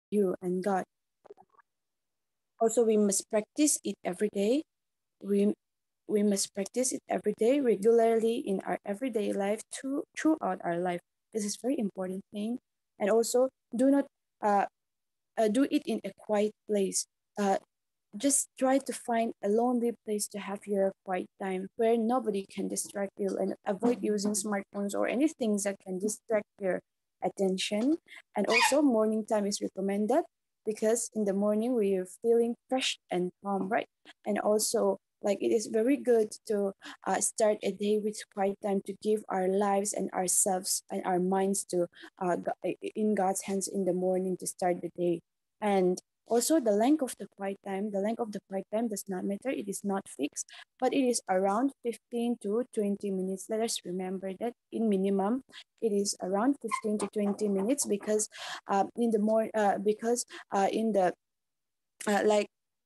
you and God. Also, we must practice it every day. We we must practice it every day, regularly in our everyday life, throughout our life. This is very important thing. And also, do not uh, do it in a quiet place. Just try to find a lonely place to have your quiet time where nobody can distract you, and avoid using smartphones or anything that can distract your attention. And also, morning time is recommended because in the morning we are feeling fresh and calm, right? And also, like, it is very good to start a day with quiet time to give our lives and ourselves and our minds to in God's hands in the morning to start the day. And also, the length of the quiet time does not matter. It is not fixed, but it is around 15 to 20 minutes. Let us remember that in minimum, it is around 15 to 20 minutes because in the more because in the like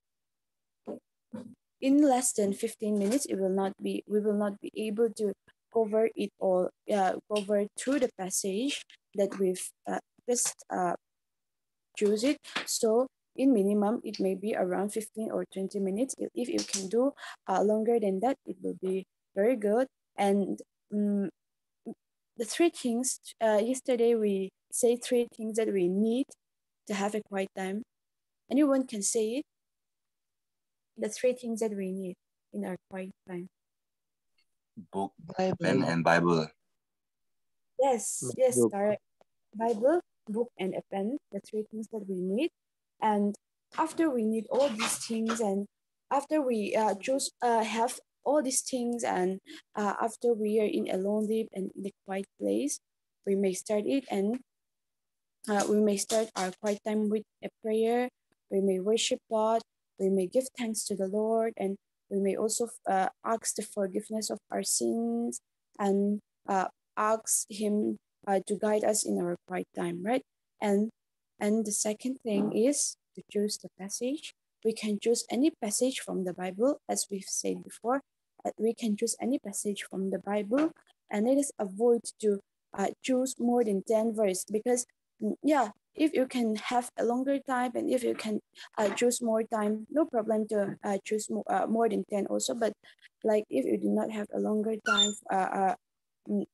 in less than 15 minutes, we will not be able to cover it all, cover through the passage that we've just choose it. So in minimum, it may be around 15 or 20 minutes. If you can do longer than that, it will be very good. And um, the three things, yesterday we say three things that we need to have a quiet time. Anyone can say it. The three things that we need in our quiet time. Book, Bible. pen, and Bible. Yes, Book. correct. Bible, book, and a pen, the three things that we need. And after we need all these things, and after we choose have all these things, and after we are in a lonely and in a quiet place, we may start it, and we may start our quiet time with a prayer. We may worship God. We may give thanks to the Lord, and we may also ask the forgiveness of our sins, and ask Him to guide us in our quiet time, right? And and the second thing is to choose the passage. We can choose any passage from the Bible, as we've said before. We can choose any passage from the Bible, and let us avoid to choose more than 10 verses, because yeah, if you can have a longer time, and if you can choose more time, no problem to choose more than 10 also. But like, if you do not have a longer time, mm,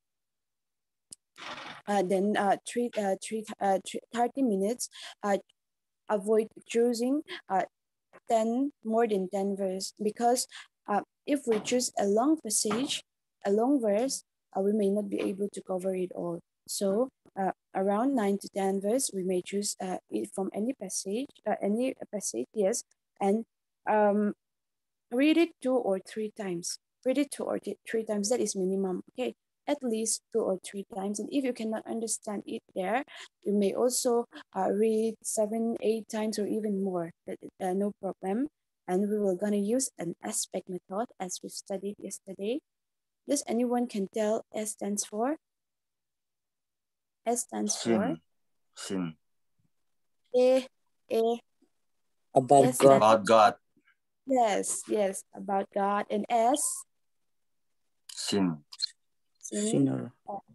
then 30 minutes, avoid choosing 10 more than 10 verse, because if we choose a long passage, a long verse, we may not be able to cover it all. So around 9 to 10 verse, we may choose it from any passage, yes. And read it 2 or 3 times. Read it 2 or 3 times. That is minimum. Okay, at least 2 or 3 times. And if you cannot understand it there, you may also read 7, 8 times, or even more. No problem. And we will gonna use an aspect method as we studied yesterday. Does anyone can tell S stands for? S stands for Sin. A. A. About S God. About God. Yes, about God. And S. Sin. Sinner.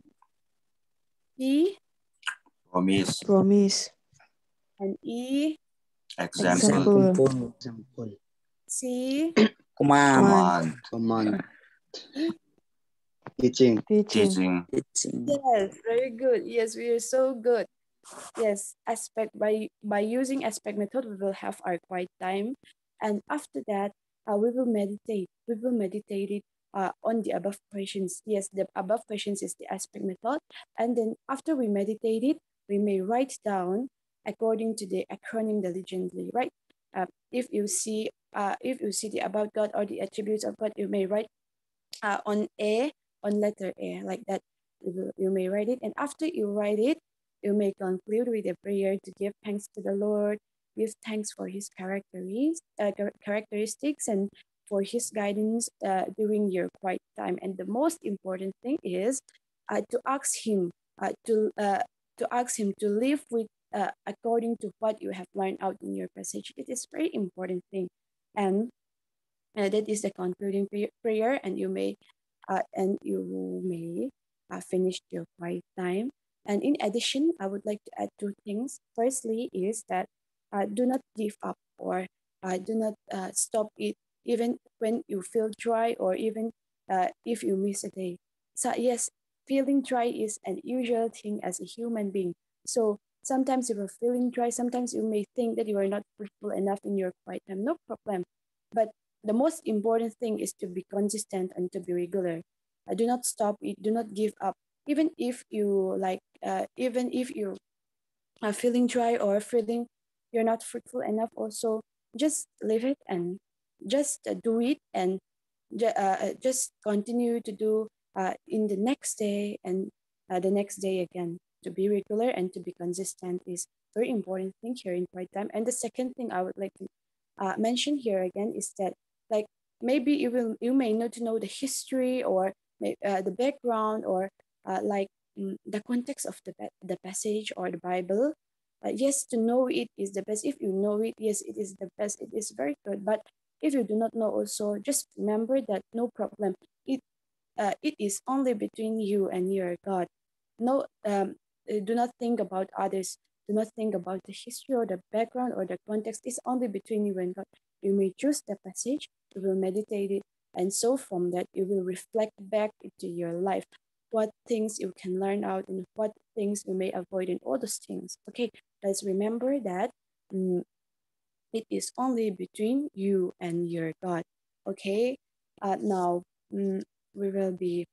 P. Promise. Promise. And E. Example. Example. C. Command. Command. Teaching. Teaching. Yes, very good. Yes, we are so good. Yes, aspect by using aspect method, we will have our quiet time, and after that, we will meditate. We will meditate it on the above questions. Yes, the above questions is the aspect method, and then after we meditate it, we may write down according to the acronym diligently. Right? If you see the about God or the attributes of God, you may write on letter A, like that. You may write it, and after you write it, you may conclude with a prayer to give thanks to the Lord, give thanks for His characteristics, and for His guidance during your quiet time. And the most important thing is to ask Him to live with according to what you have learned out in your passage. It is very important thing, and that is the concluding prayer, and you may finish your quiet time. And in addition, I would like to add two things. Firstly is that do not give up, or do not stop it even when you feel dry, or even if you miss a day. So yes, feeling dry is an usual thing as a human being. So sometimes if you're feeling dry, sometimes you may think that you are not fruitful enough in your quiet time. No problem. But the most important thing is to be consistent and to be regular. Do not stop it. Do not give up. Even if you even if you are feeling dry or feeling you're not fruitful enough, also just leave it and just do it, and just continue to do in the next day, and the next day again. To be regular and to be consistent is very important thing here in quiet time. And the second thing I would like to mention here again is that, like, maybe you may not know the history, or the background, or the context of the passage or the Bible. Yes, to know it is the best. If you know it, yes, it is the best. It is very good. But if you do not know, also just remember that no problem. It is only between you and your God. No, do not think about others. Do not think about the history or the background or the context. It's only between you and God. You may choose the passage, you will meditate it, and so from that you will reflect back into your life what things you can learn out and what things you may avoid and all those things. Okay, let's remember that it is only between you and your God. Okay, now we will be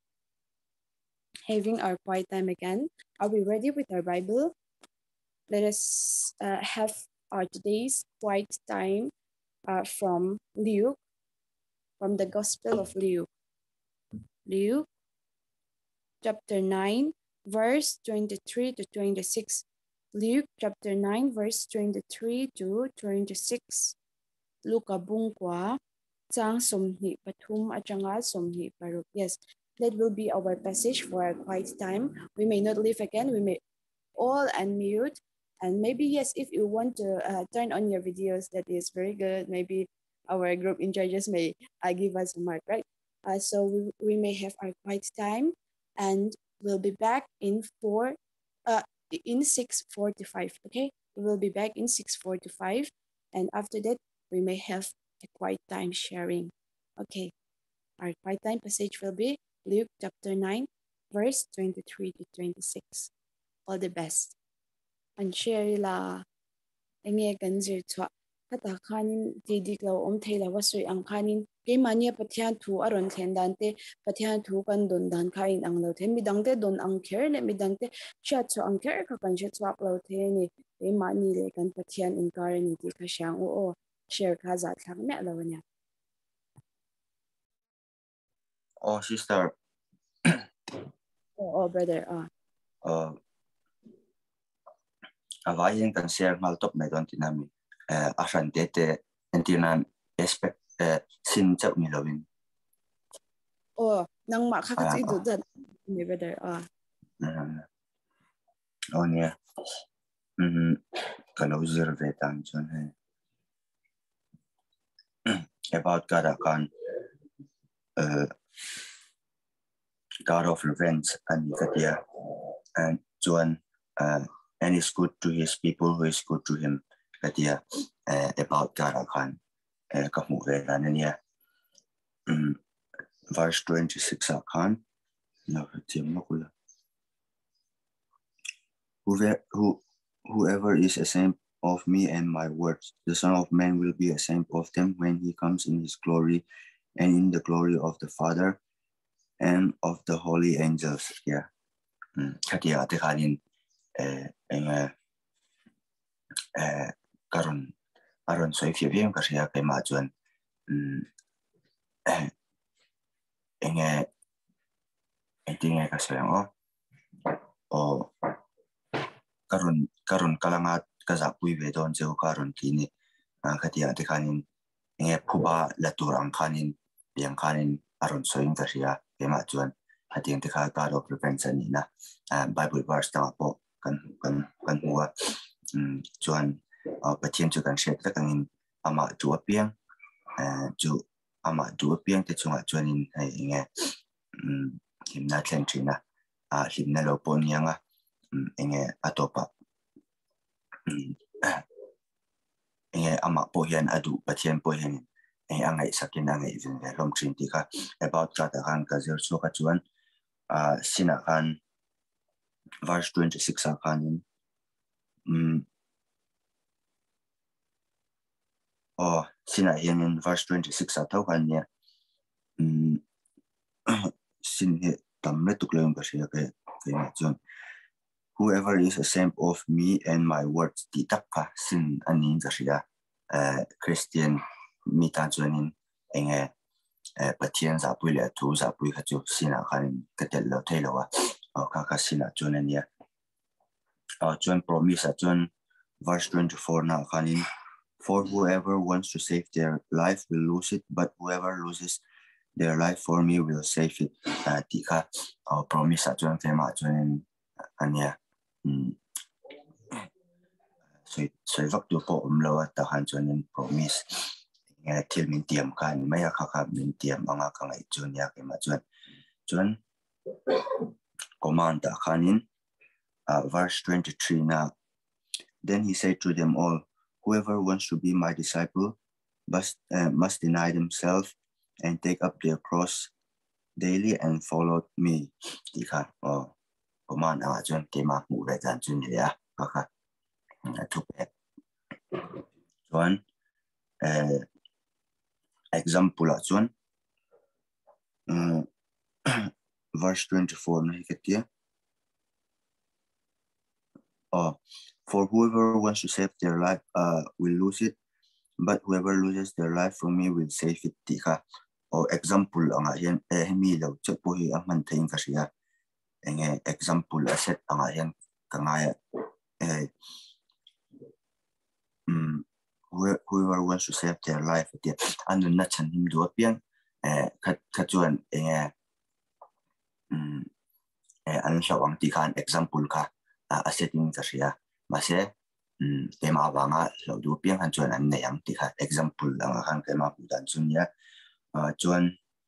having our quiet time again. Are we ready with our Bible? Let us have our today's quiet time from Luke, from the Gospel of Luke. Luke chapter 9, verse 23 to 26. Luke chapter 9, verse 23 to 26. Luka bungkwa, Chang somhi patum achanga somhi paruk. Yes, that will be our passage for a quiet time. We may not leave again. We may all unmute. And maybe, yes, if you want to turn on your videos, that is very good. Maybe our group in charges may give us a mark, right? So we may have our quiet time, and we'll be back in 6:45. Okay, we will be back in 6:45, and after that we may have a quiet time sharing. Okay, our quiet time passage will be Luke chapter 9, verse 23 to 26. All the best. And share la enge ganzir chwa kata khanin didik lo thei la wasui ang khanin ke mania pathian thu aron thlen dan te pathian thu kan don dan khain ang lo the midang te don ang kher le midang te cha cho ang kher ka kan che chwak lo the ni ke mani le kan pathian in kar ni ti kha shang o share kha za thak me lo nya. Oh, sister. Oh brother. Avayen kan share mal top mai don tinami. Asan dete entinan expect sin chap mi lovin. Oh, nang ma kha ka du dan ni brother. Oh nia. Kalau observe tan chon hai. About God akan God of revenge and katia, and John and is good to his people who is good to him katia about God akan kamu verananya verse 26 akan na tim makula whoever is ashamed of me and my words, the Son of Man will be ashamed of them when he comes in his glory and in the glory of the Father and of the holy angels. Yeah. Katia tekanin karon aron so if you view kasi kay majuan enge kasi o karon kalangat kazapui vedon jo karon kini katia tekanin enge phuba laturang kanin yang kanin aron so ing kasi kay majuan ating teka God of repentance ni na Bible verse ta po kan huwa chuan pathian chu kan share ta kan ama chu apiang chu ama chu apiang te chunga chuan in nge himna thleng thina himna lo pon yanga enge atopa enge ama po hian adu pathian po hian angai sakin angai vin ve lom trin ti kha about cha ta khan ka zer chu ka chuan sina khan verse 26 a khan sina hian in verse 26 a thau khan ne sin he tam le tuk leung ka sia ke ma chuan whoever is ashamed of me and my words ti takka sin anin ka sia Christian mi ta chuanin enge pathian za pui le thu za pui kha chu sina khan ka tel lo thei lo wa ka sina chuan ania chuan promise a chuan verse 24 na khanin for whoever wants to save their life will lose it, but whoever loses their life for me will save it. Ti kha promise a chuan fema chuan ania so vak tu po lo ta khan chuan promise thil min tiam khan mai kha min tiam anga ka ngai chuan ya ke ma chuan command ta khanin verse 23 na then he said to them all, whoever wants to be my disciple must deny themselves and take up their cross daily and follow me. Ti kha command a chuan ke ma mu ve jan chun ya kha thu pe chuan example a chuan verse 24 na hikatia for whoever wants to save their life will lose it, but whoever loses their life for me will save it. Ti kha example anga hian mi lo chepo hi aman thein ka sia enge example asset anga hian kangaya whoever wants to save their life ti anu na chan him do pian kha chuan enge an hlawang ti khan example kha assetting ka sia ma se tema wanga lo du pian han chuan an nei ang ti kha example anga khan kema pu dan chun ya chuan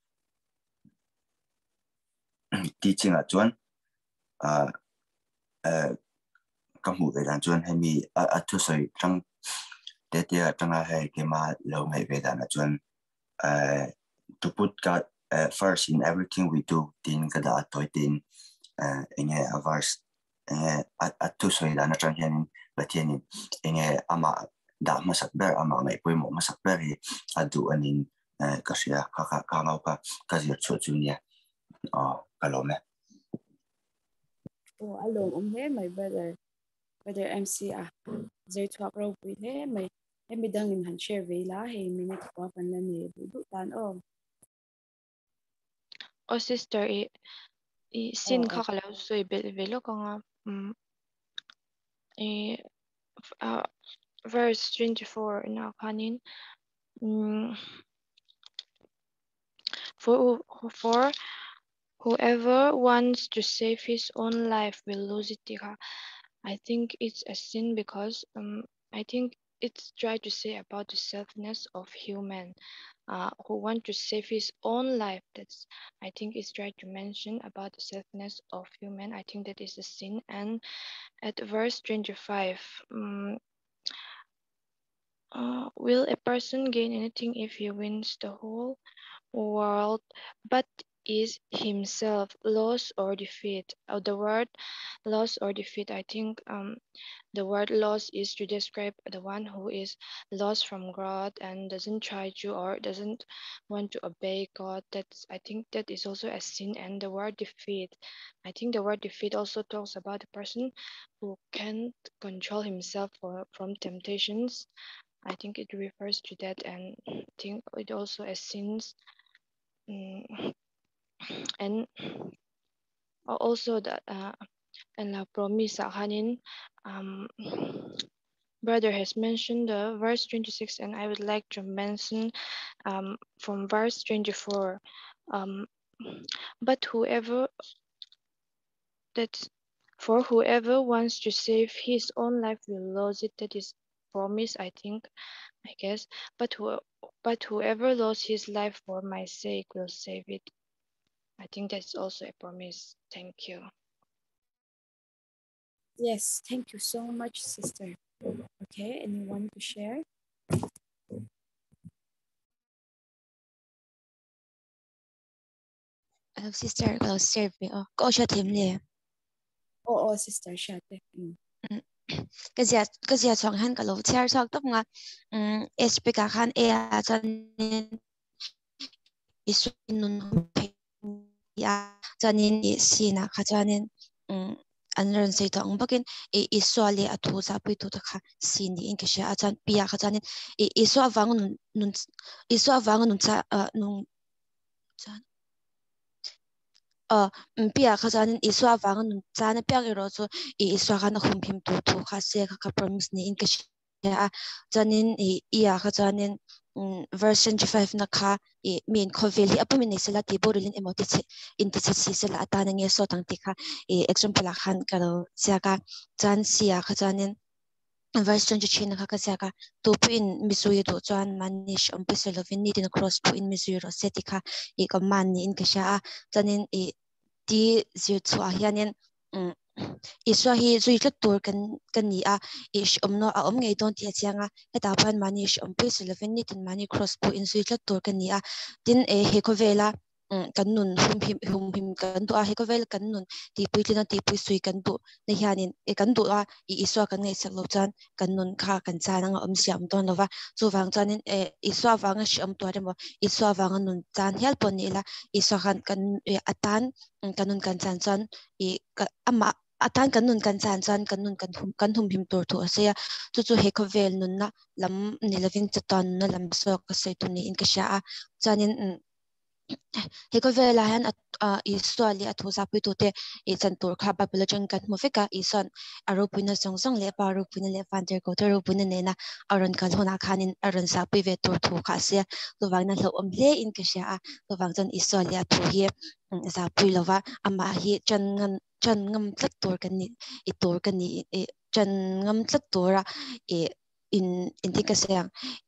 teaching a chuan kamu ve dan chuan hemi thu soi tang te tanga hai kema lo ngai ve dan chuan to put God first in everything we do tin kada toy tin enge verse thu soi dan atang hian pathian enge ama da masak ber ama ngai poimo masak ber hi adu anin ka sia ka ngau ka zir chu chunia kalome alom he my brother MC zai thwak ro pui he mai hemi dang in han share ve la he minute kwa pan na ni du tan sister sin kha kala soi velo kanga verse 24 na khanin for whoever wants to save his own life will lose it. I think it's a sin because I think it's try to say about the selfness of human who want to save his own life. That's I think it's try to mention about the selfness of human. I think that is a sin. And at verse 25, will a person gain anything if he wins the whole world but is himself loss or defeat? The word loss or defeat, I think the word loss is to describe the one who is lost from God and doesn't try to or doesn't want to obey God. I think that is also a sin. And the word defeat, I think the word defeat also talks about the person who can't control himself from temptations. I think it refers to that, and I think it also as sins. And also that and la promise hanin brother has mentioned the verse 26, and I would like to mention from verse 24, but whoever wants to save his own life will lose it. That is promise, I think, I guess. But whoever lost his life for my sake will save it. I think that's also a promise. Thank you. Yes, thank you so much, sister. Okay, anyone to share? sister kalau serve ko siya team le Oo, sister, shate. kasi chong han kalau chair chok top nga speaker khan e chan isu nun ya chanin i sina kha chanin anran sei to ang bakin iswale athu sa pui tu ta kha sin ni in ke sha chan pia kha chanin iswa wang nun iswa wang nun cha nun pia kha chanin iswa wang nun cha na pya ro chu iswa kha na khum phim tu thu kha se kha promise ni in ke sha chanin iya kha chanin version 5 na kha min khoveli apumin ni sela ti borulin emoti che inti che sela atana nge so tang ti kha example khan karo siaka chan sia kha chanin version ju chin kha ka siaka to pin misui to chan manish ampeselovin ni tin cross pu in misui ro seti kha ka man ni in ka sha chanin ti zir chua hianin iswa hi zui tla tur kan ni a ish omno a om ngei don ti chianga heta pan mani ish om pe 11 ni tin mani cross po in zui tla tur kan ni a tin he ko vela kan nun hum him kan tu a he ko vel kan nun ti pui tlina ti pui sui kan tu ne hianin kan tu a iswa kan ngei sak lo chan kan nun kha kan cha nang om siam ton lova chu wang chanin iswa wanga sham to remo iswa wanga nun chan hel pon ni la iswa kan atan kanun kan chan chan ama atan kanun kan chan chan kanun kan hum him tur thu ase chu chu he ko vel nun na lam ni loving chaton na lam so ka se tu ni in ka sha chanin he ko vela han I swali athu sa pu tu te I chan tur kha ba pula chang kan mu feka I son aro puina song song le pa ro puina le fan ter ko ter ro puina ne na aron kan hona khanin aron sa pu ve tur thu kha se to wang na lo om le in ka sha to wang chan I swali athu hi sa pu lova ama hi chan ngam tlat tur kan ni I tur kan ni chan ngam tlat tur a in ti ka sang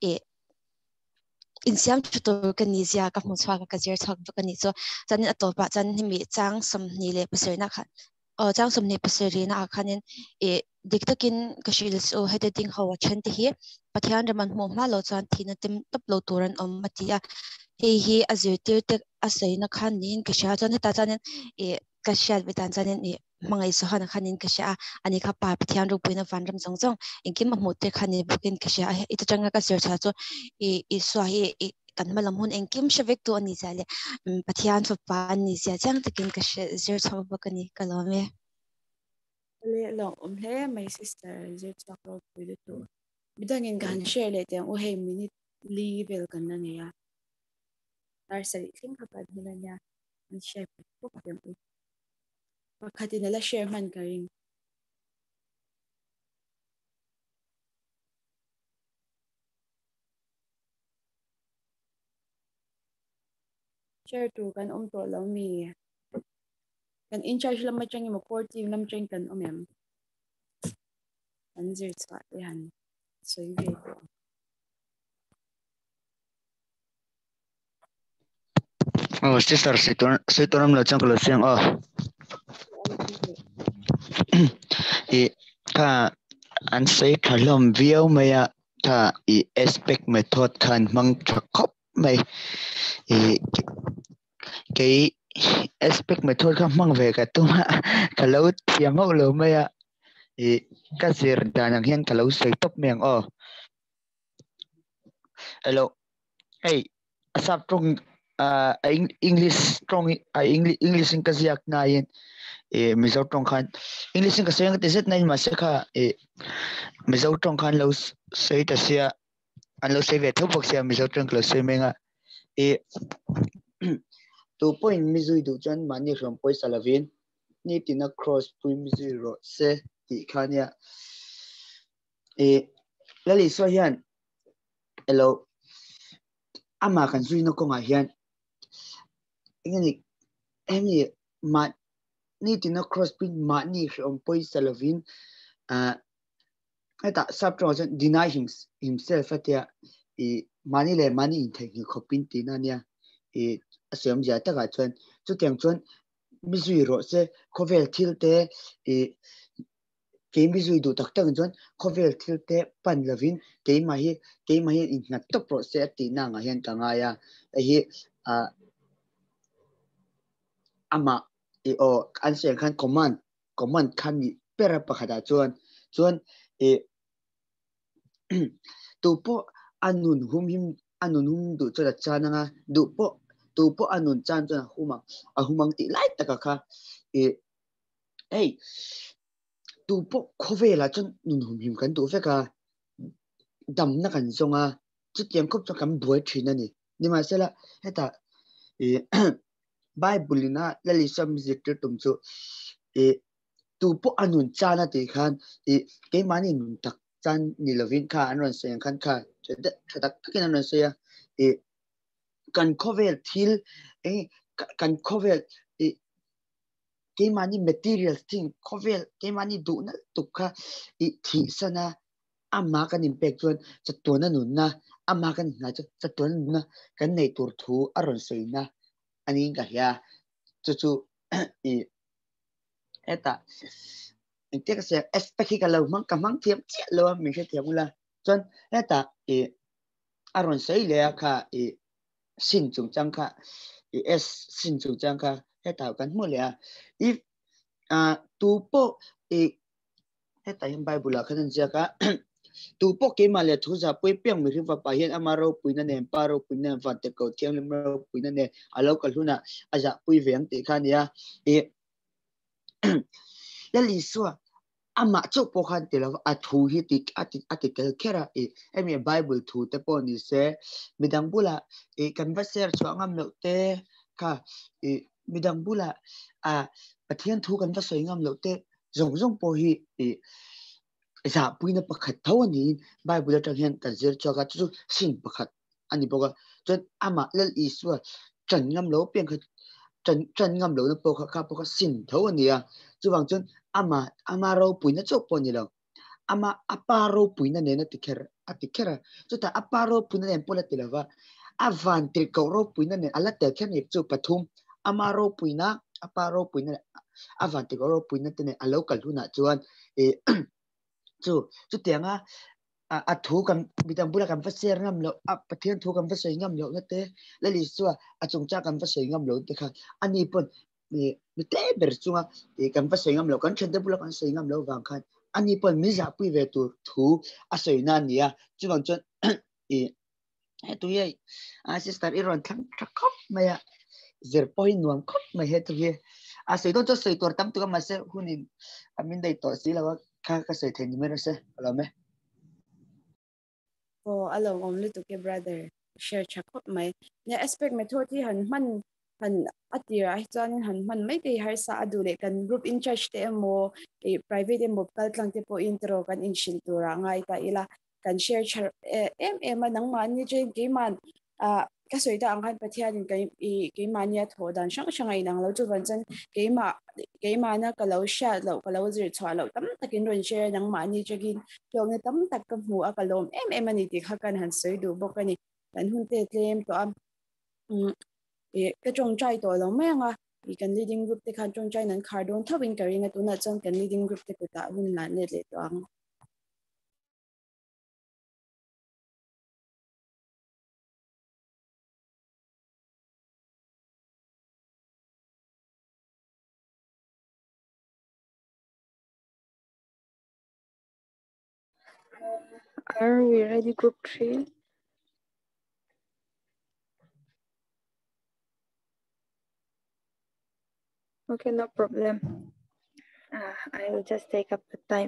in siam chutor kan ni zia ka hmu chwa ka zir chak ka ni so chanin atopa chan himi chang som ni le pasir na khan chang som ni pasiri na khanin diktakin ka shil so hede ding hawa chen ti hi pathian raman hmu ma lo chan thina tim tap lo turan om matia hi azir tir tek asai na khan nin ka sha chan ta chanin ka shal bitan chanin mangai so hana khanin ka sha ani kha pa pathian ru puina van ram chong chong inkim ma mote khani bukin ka sha ita changa ka sir cha cho I so hi kan malam hun engkim shavek to ani chale pathian fa pa ni sia chang takin ka zir chho bakani kalome Le long le my sister zir chak ro pui tu. Bidangin kan share le teng o hey minute level kan na niya. Nursery thing kapag nila niya ang share po kapag pagkati nila share man ka rin. Share to kan to lang mi. Kan in charge lang macang mo core team lang macang kan em. Kan zir chak yan. So yun. Oh, sister, sitor lo chang lo siang ta an say thalom view maya ta aspect method kan mang thakop mai cái aspect method kan mang ve ka tu kalau tiang ho lo maya ka sir danang hian kalau sei top meng hello hey asap trong English strong English in kaziak na yin mizo trong khan English in kasayang tiset na yin masaka mizo trong khan lo say ta sia an lo say ve thop sia mizo trong lo say menga to point mizui du chan mani rom poi salavin ni tina cross pui mizui ro se ti khania lali so hian hello ama kan zui no ko nga hian ingani emi ma ni tina cross pui mani rom poi salavin eta subtro deny himself atia mani le mani in thai khopin tina nia asem ja ta ga chuan chu tiang chuan mizui ro se khovel thil te cái mi zui du tak tak chon khovel thil te pan lovin ke ma hi in na to process ti na nga hian ka nga ya hi ama o an se khan command khan ni pera pakhada chuan tu po anun hum du chola chana nga tu po anun chan chana humang ti lai taka kha hey tu po khovela chon nun hum kan tu fe ka dam na kan zonga chu tiam khop cho kam buai thina ni ma sela heta bible na lali sam zikte tum chu tu po anun chana ti khan ke mani nun tak chan ni lovin kha anon se khan kha thada kin anon se ya kan khovel thil kan khovel ke mani material thing khovel ke mani du na tukha thi sana amma kan impact chuan chatona nun na amma kan na chatona nun na kan nei tur thu aron se na ani ka ya chu eta inte ka se expect ka lo mang ka mang thiam che lo mi se thiam la chon eta aron sei le kha sin chung chang kha s sin chung chang kha eta kan mo le if tu po eta in bible kan ja ka tu po ke ma le thu za poi piang mi riwa pa hian amaro puina ne paro puina va te ko thiam le maro puina ne alo ka luna aja pui veng te khan ya lali suwa ama chok po khan te lo a thu hi ti article khera emi bible thu te po ni se midang bula kan va ser chu angam lo te kha midang bula pathian thu kan va soi ngam lo te zong po hi za puina pakhat thawani bible ta hian kan zer choka chu sin pakhat ani boga chon ama lal iswa chan ngam lo piang kha chan ngam lo na po kha po kha sin thawani ya chuwang chon ama ro puina chok po ni lo ama aparo puina ne na tikhera chuta aparo puina ne pola tilawa avanti ko ro puina ne ala te khen chu pathum amaro puina aparo puina avanti ko ro puina te ne alo kalhuna chuan chu tianga a thu kan bidang bula kan faser ngam lo pathian thu kan fasoi ngam lo na te lali chuwa a chungcha kan fasoi ngam lo te kha ani pon mi te ber chunga kan fasoi ngam lo kan thende bula kan soi ngam lo wang khan ani pon mi za pui ve tu thu a soi na nia chuwang chon tu ye sister iron thang khop maya 0.1 khop mai he tu ye a soi don cho soi tor tam tu ma se hunin amin dai to si la ka soi then ni me se ala me alo om lu tu ke brother share chakot mai ne aspect me thoti han atira ai chan han man mai ke har sa adu le kan group in church te mo private emo kal tlang te po intro kan in shil tura ngai ta ila kan share em nang man ni jen ke man ka soi da ang han pathian in ke mania thodan shang nang lo chu ban chan ke ma na ka lo sha lo ka lo zir chwa lo tam takin ron share nang ma ni jagin tong ne tam tak ka mu akalom em ani ti kha kan han soi du bok ani kan hun te tlem to am ka chong chai to lo me nga kan leading group te khan chong chai nan khar don thawin kari nga tu na chang kan leading group te ku ta hun la ne le to ang Are we ready, group 3? Okay, no problem. I will just take up the time.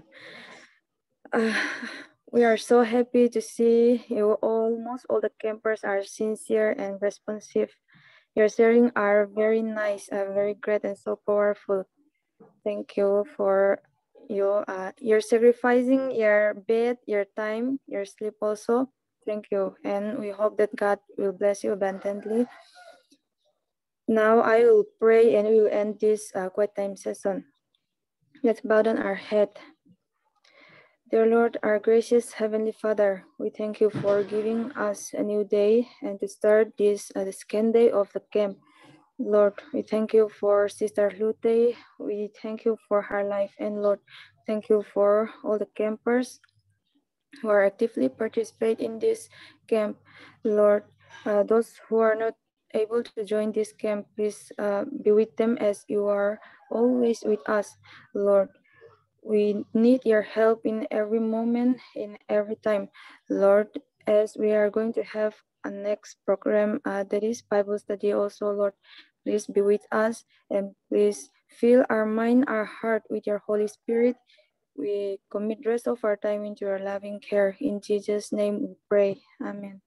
We are so happy to see you all. Most all the campers are sincere and responsive. Your sharing are very nice, very great and so powerful. Thank you for you're sacrificing your bed, your time, your sleep also. Thank you. And we hope that God will bless you abundantly. Now I will pray and we will end this quiet time session. Let's bow down our head. Dear Lord, our gracious Heavenly Father, we thank you for giving us a new day and to start this the second day of the camp. Lord, we thank you for Sister Lute. We thank you for her life. And Lord, Thank you for all the campers who are actively participate in this camp. Lord, those who are not able to join this camp, please be with them as you are always with us, Lord. We need your help in every moment, in every time, Lord, as we are going to have a next program that is Bible study also, Lord. Please be with us and please fill our mind, our heart with your Holy Spirit. We commit the rest of our time into your loving care. In Jesus' name we pray. Amen.